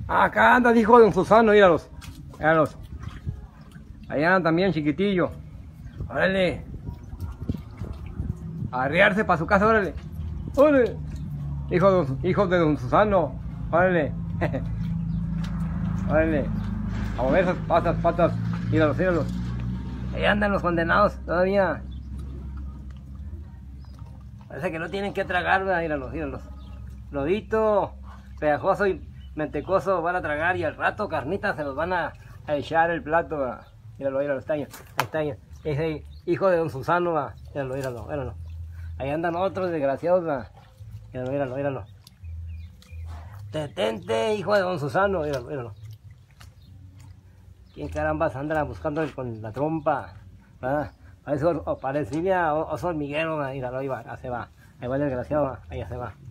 Acá anda, hijo de don Susano, míralos. Míralos. Allá andan también, chiquitillo. Órale. Arriarse para su casa, órale. Órale. Hijo de don Susano. Órale. Órale. A mover esas patas. Míralos, míralos. Ahí andan los condenados todavía. Parece que no tienen que tragar, ¿verdad? Míralos, míralos. Lodito, pegajoso y mentecoso van a tragar y al rato carnitas se los van a echar el plato, ¿verdad? Míralo, míralo, está ahí. Ese hijo de don Susano, ¿verdad? Míralo, míralo, míralo. Ahí andan otros desgraciados, ¿verdad? Míralo, míralo, míralo. Detente, hijo de don Susano, míralo, míralo. ¿Quién carambas anda buscando con la trompa? ¿Verdad? Parecía oso hormiguero, míralo, ahí va, se va. Ahí va el desgraciado, ahí ya se va.